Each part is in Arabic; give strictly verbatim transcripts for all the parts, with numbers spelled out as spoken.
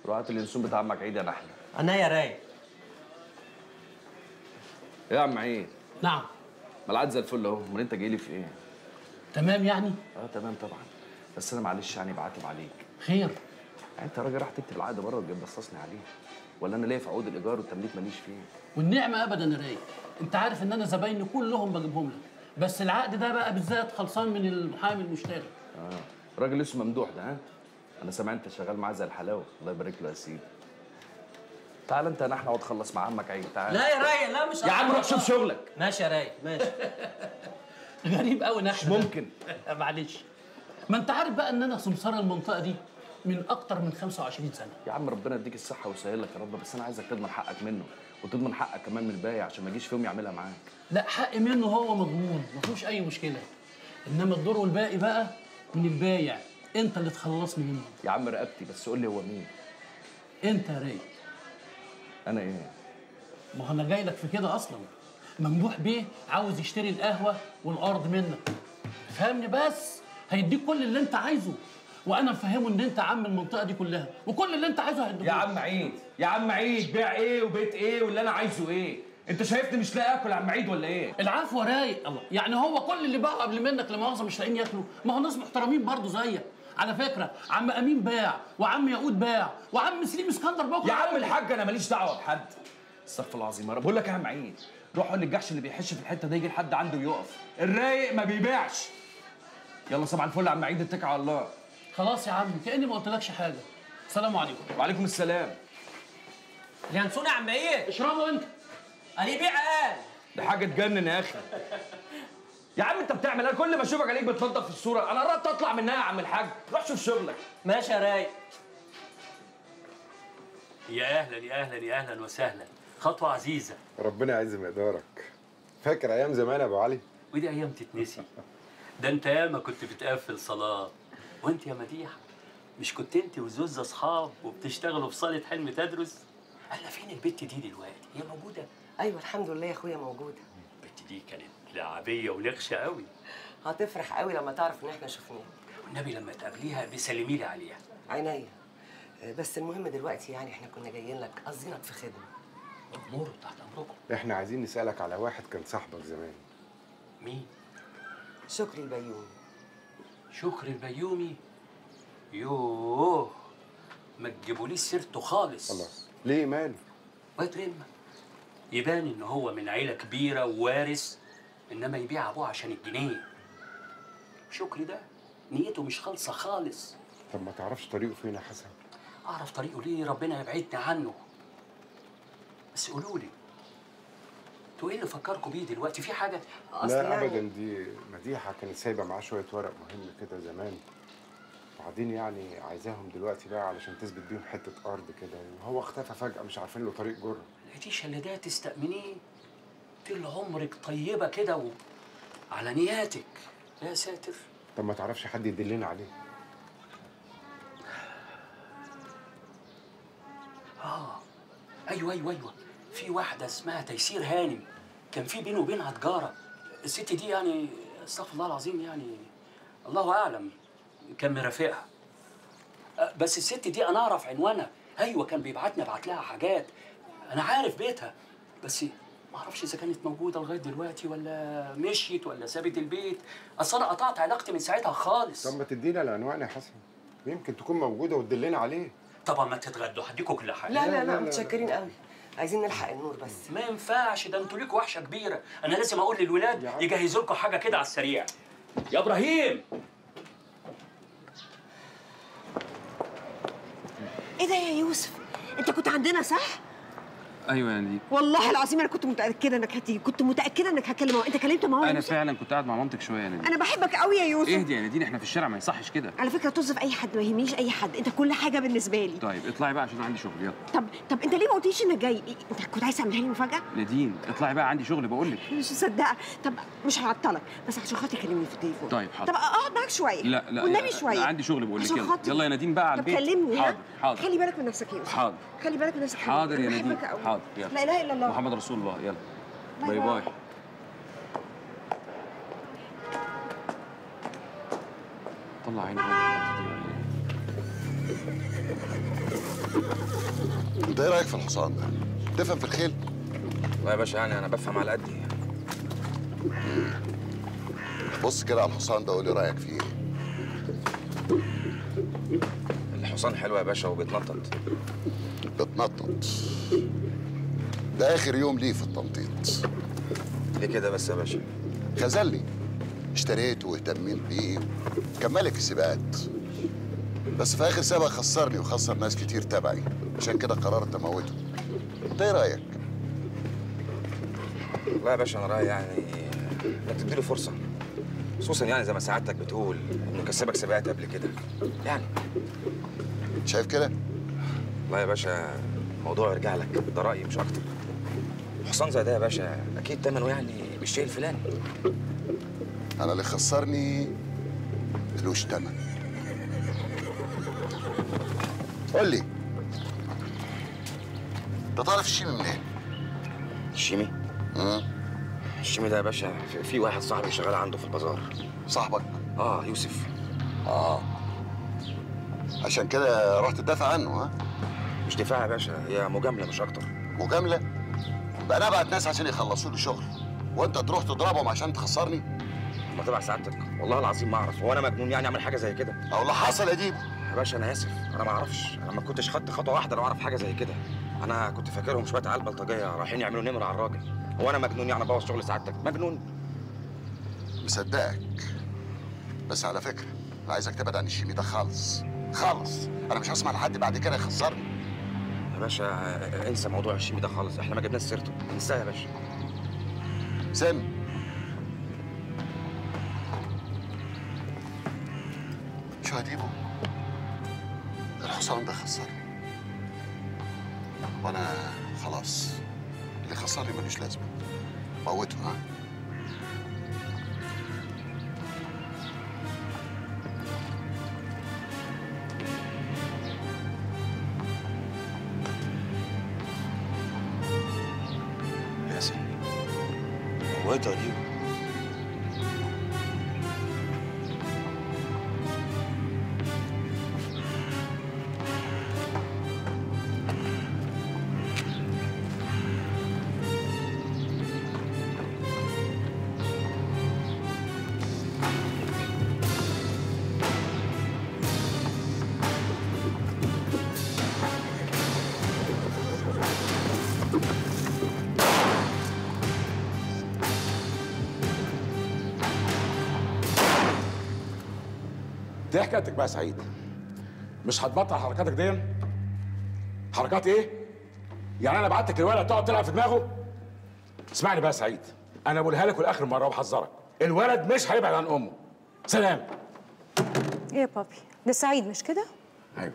روح هات اليانسون بتاع عمك عيد يا نحله. انا يا رايق. ايه يا عم عيد؟ نعم. ما العاد زي الفل اهو، امال انت جاي لي في ايه؟ تمام يعني؟ اه تمام طبعا، بس انا معلش يعني بعاتب عليك. خير؟ يعني انت راجل راح تكتب العقد بره وتجيب بصصني عليه، ولا انا ليا في عقود الايجار والتمليك ماليش فيه؟ والنعمه ابدا يا رايق، انت عارف ان انا زبايني كلهم بجيبهم لك، بس العقد ده بقى بالذات خلصان من المحامي المشتري. اه راجل اسمه ممدوح ده، ها؟ انا سامع انت شغال معاه زي الحلاوه، الله يبارك له يا سيدي. تعال انت يا نحله اقعد خلص مع عمك عيد، تعال. لا يا رايق، لا مش يا عم روح شوف شغلك. ماشي يا رايق ماشي. غريب قوي نحله. مش ممكن. معلش، ما انت عارف بقى ان انا سمسار المنطقه دي من اكتر من خمسة وعشرين سنه. يا عم ربنا يديك الصحه ويسهل لك يا رب، بس انا عايزك تضمن حقك منه وتضمن حقك كمان من الباقي عشان ما يجيش فيهم يعملها معاك. لا حق منه هو مضمون، ما فيهوش اي مشكله، انما الدور والباقي بقى من البايع، انت اللي تخلصني منه. يا عم رقبتي، بس قول لي هو مين؟ انت يا رايق. انا ايه؟ ما هو انا جاي لك في كده اصلا. ممدوح بيه عاوز يشتري القهوه والارض منك، فهمني بس، هيديك كل اللي انت عايزه، وانا مفهمه ان انت عم المنطقه دي كلها، وكل اللي انت عايزه هيديهولك. يا عم عيد، يا عم عيد، بيع ايه وبيت ايه واللي انا عايزه ايه؟ انت شايفني مش لاقي اكل يا عم عيد ولا ايه؟ العفو يا رايق. الله، يعني هو كل اللي باعوا قبل منك لا مؤاخذه مش لاقيين ياكلوا؟ ما هو ناس محترمين برضه زيك. على فكره عم امين باع، وعم ياقوت باع، وعم سليم اسكندر بكره. يا عم الحاج انا ماليش دعوه بحد. استغفر الله العظيم يا رب. بقول لك يا عم عيد، روح قول للجحش اللي بيحش في الحته دي يجي لحد عنده ويقف، الرايق ما بيبيعش. يلا صباح الفل يا عم عيد، اتكل على الله. خلاص يا عم، كاني ما قلتلكش حاجه. السلام عليكم. وعليكم السلام. اليانسون يا عم عيد. اشربوا انت. قال يبيع قال. دي حاجه تجنن يا اخي. يا عم انت بتعمل، انا كل ما اشوفك عليك بتنضف في الصوره، انا قربت اطلع منها يا عم الحاج، روح شوف شغلك. ماشي يا رايق. يا اهلا يا اهلا يا اهلا وسهلا، خطوه عزيزه. ربنا يعز مقدارك. فاكر ايام زمان يا ابو علي؟ ودي ايام تتنسي؟ ده انت ياما كنت بتقفل صلاه. وانت يا مديحه، مش كنت انت وزوزة اصحاب وبتشتغلوا في صاله حلم تدرس؟ قال فين البت دي دلوقتي؟ هي موجوده؟ ايوه الحمد لله يا اخويا موجوده. البت دي كانت لعبيه ولغشه قوي. هتفرح قوي لما تعرف ان احنا شفناها. والنبي لما تقابليها بسلمي لي عليها. عينيا. بس المهم دلوقتي يعني احنا كنا جايين لك قصدينك في خدمه. امور تحت امركم. احنا عايزين نسالك على واحد كان صاحبك زمان. مين؟ شكري البيومي. شكري البيومي؟ يوه، ما تجيبوليش سيرته خالص. خلاص. ليه ماله؟ واد رمة، يبان ان هو من عيله كبيره ووارث، انما يبيع ابوه عشان الجنيه. شكري ده نيته مش خالصه خالص. طب ما تعرفش طريقه فين يا حسن؟ اعرف طريقه ليه؟ ربنا يبعدني عنه. بس قولوا لي، انتوا ايه اللي فكركم بيه دلوقتي؟ في حاجه؟ لا يعني ابدا، دي مديحه كانت سايبه معاه شويه ورق مهم كده زمان، وبعدين يعني عايزاهم دلوقتي بقى علشان تثبت بيهم حته ارض كده، وهو اختفى فجاه مش عارفين له طريق جره. لقيتيش اللي ده تستأمنيه؟ طول عمرك طيبه كده و... على نياتك. يا ساتر. طب ما تعرفش حد يدلنا عليه؟ اه ايوه ايوه ايوه، في واحده اسمها تيسير هانم، كان في بينه وبينها تجاره. الست دي يعني استغفر الله العظيم، يعني الله اعلم كان مرافقها. بس الست دي انا اعرف عنوانها. ايوه كان بيبعتني ابعت لها حاجات، انا عارف بيتها، بس ما اعرفش اذا كانت موجوده لغايه دلوقتي ولا مشيت ولا سابت البيت. اصل انا قطعت علاقتي من ساعتها خالص. طب ما تدينا العنوان يا حسن، يمكن تكون موجوده وتدلنا عليه. طبعا ما تتغدوا، هديكوا كل حاجه. لا لا لا متشكرين قوي، عايزين نلحق النور بس. ما ينفعش، ده انتوا ليكوا وحشه كبيره. انا لازم اقول للولاد يجهزوا لكم حاجه كده على السريع. يا ابراهيم. ايه ده يا يوسف؟ انت كنت عندنا صح؟ ايوه يا نادين، والله العظيم انا كنت متاكده انك هتيجي، كنت متاكده انك هتكلم ماما. انت كلمت ماما؟ انا فعلا كنت قاعد مع مامتك شويه يا نادين. انا بحبك قوي يا يوسف. اهدي يا نادين، احنا في الشارع ما يصحش كده. على فكره طز في اي حد، ما يهمنيش اي حد، انت كل حاجه بالنسبه لي. طيب اطلعي بقى عشان عندي شغل، يلا. طب طب انت ليه ما قلتيش انك جاي؟ انت كنت عايز تعملها لي مفاجاه؟ نادين اطلعي بقى، عندي شغل بقول لك. مش مصدقه. طب مش هعطلك، بس عشان خاطري كلمني في التليفون. طيب حاضر. طب اقعد معاك شويه. لا لا والنبي شويه. عندي شغل بقول لك، يلا خاطري. يلا يا نادين بقى على البيت. طب كلمني. حاضر حاضر. خلي بالك من نفسك يا يوسف. حاضر. خلي بالك من نفسك. حاضر يا نادين. حاضر يلا. لا اله الا الله محمد رسول الله. يلا باي باي, باي. طلع عيني. انت ايه رايك في الحصان ده؟ تفهم في الخيل؟ والله يا باشا يعني انا بفهم على قدي. بص كده على الحصان ده وقول لي رايك فيه ايه؟ الحصان حلو يا باشا وبيتنطط. بتنطط؟ ده اخر يوم ليه في التنطيط. ليه كده بس يا باشا؟ خذلني، اشتريته واهتميت بيه، كان ملك السباقات، بس في اخر سباق خسرني وخسر ناس كتير تبعي، عشان كده قررت اموته. انت ايه رايك؟ والله يا باشا انا رايي يعني انك تديله فرصه، خصوصا يعني زي ما سعادتك بتقول انه كسبك سباقات قبل كده يعني. شايف كده؟ والله يا باشا الموضوع يرجع لك، ده رايي مش اكتر. حصان زي ده يا باشا اكيد ثمنه يعني بالشيء الفلاني. انا اللي خسرني ملوش تمن. قول لي، انت تعرف الشيمي منين؟ الشيمي؟ امم الشيمي ده يا باشا في, في واحد صاحبي شغال عنده في البازار. صاحبك؟ اه يوسف. اه عشان كده رحت تدافع عنه ها؟ مش دفاع يا باشا، هي مجامله مش اكتر. مجامله؟ بقى انا ابعت ناس عشان يخلصوا لي شغل وانت تروح تضربهم عشان تخسرني؟ ما تبع سعادتك والله العظيم ما اعرف، هو انا مجنون يعني اعمل حاجه زي كده؟ او اللي حصل يا ديب يا باشا انا اسف، انا ما اعرفش، انا ما كنتش خدت خطوه واحده لو اعرف حاجه زي كده. انا كنت فاكرهم شويه عيال بلطجيه رايحين يعملوا نمر على الراجل. هو انا مجنون يعني ابوظ شغل سعادتك؟ مجنون. مصدقك، بس على فكره انا عايزك تبعد عن الشيمي ده خالص خالص. انا مش هسمع لحد بعد كده يخسرني. يا باشا انسى موضوع الشيمي ده خالص، احنا ما جبناش سيرته، انساه يا باشا. سامي، شو هجيبه؟ الحصان ده خسرني وانا خلاص، اللي خسرني ملوش لازمه، موته. ها؟ ياسر موته دي. دي حكايتك بقى يا سعيد، مش هتبطل حركاتك دي؟ حركات ايه؟ يعني انا بعتك الولد تقعد تلعب في دماغه؟ اسمعني بقى يا سعيد، انا بقولها لك والاخر مره وبحذرك، الولد مش هيبعد عن امه. سلام. ايه يا بابي؟ ده سعيد مش كده؟ ايوه.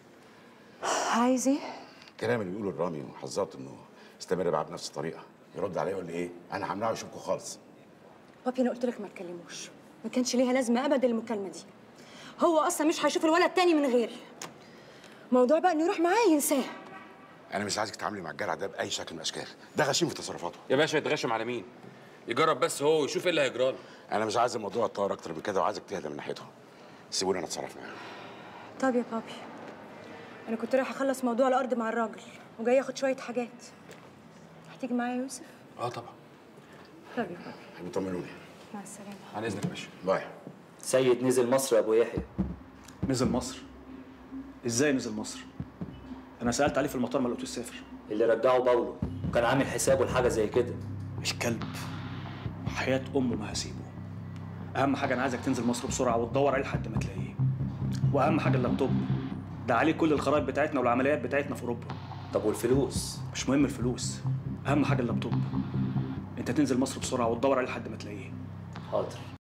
عايز ايه؟ الكلام اللي بيقوله الرامي وحذرت انه استمر بقى بنفس الطريقه، يرد عليا يقول لي ايه؟ انا همنعه يشوفكوا خالص. بابي انا قلت لك ما تكلموش، ما كانش ليها لازمه ابدا المكالمه دي. هو اصلا مش هيشوف الولد تاني من غيري. موضوع بقى انه يروح معاه ينساه. انا مش عايزك تتعاملي مع الجرع ده باي شكل من الاشكال، ده غشيم في تصرفاته. يا باشا يتغشم على مين؟ يجرب بس هو ويشوف ايه اللي هيجرى له. انا مش عايز الموضوع يتطور اكتر من كده وعايزك تهدى من ناحيته. سيبوني انا اتصرف معاه. طب يا بابي انا كنت رايحه اخلص موضوع الارض مع الراجل وجاي اخد شويه حاجات. هتيجي معايا يا يوسف؟ اه طبعا. طب يا بابي. بيطمنوني. مع السلامه. على اذنك يا باشا. باي. سيد نزل مصر يا ابو يحيى. نزل مصر؟ ازاي نزل مصر؟ انا سالت عليه في المطار ما لقيتوش سافر. اللي رجعه باولو وكان عامل حسابه لحاجه زي كده. الكلب حياه امه ما هسيبه. اهم حاجه انا عايزك تنزل مصر بسرعه وتدور عليه لحد ما تلاقيه. واهم حاجه اللابتوب ده عليه كل الخرائط بتاعتنا والعمليات بتاعتنا في اوروبا. طب والفلوس؟ مش مهم الفلوس، اهم حاجه اللابتوب. انت تنزل مصر بسرعه وتدور عليه لحد ما تلاقيه. حاضر.